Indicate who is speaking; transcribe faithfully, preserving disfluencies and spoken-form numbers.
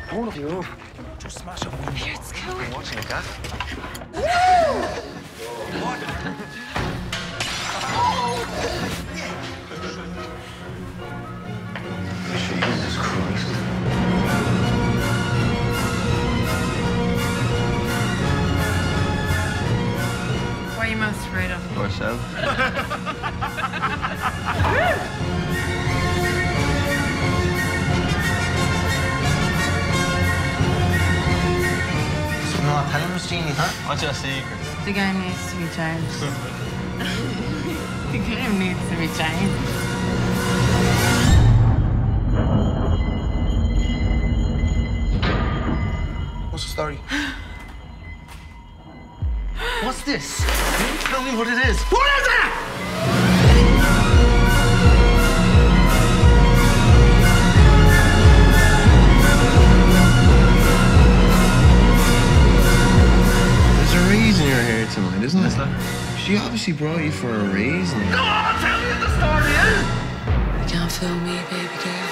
Speaker 1: All of you.
Speaker 2: Just smash it.
Speaker 3: Here, it's cool.
Speaker 1: I'm watching it, Dad.
Speaker 2: What?
Speaker 1: Jesus Christ.
Speaker 3: What are you most afraid of?
Speaker 1: Myself.
Speaker 4: So not telling us, Jeannie, huh?
Speaker 1: What's your secret?
Speaker 3: The game needs to be changed. The game needs to be changed.
Speaker 4: What's the story? What's this? Tell me what it is. What is it?
Speaker 5: There's a reason you're here tonight, isn't there? She obviously brought you for a reason.
Speaker 4: Go on, tell me what the story is.
Speaker 3: You can't fool me, baby girl.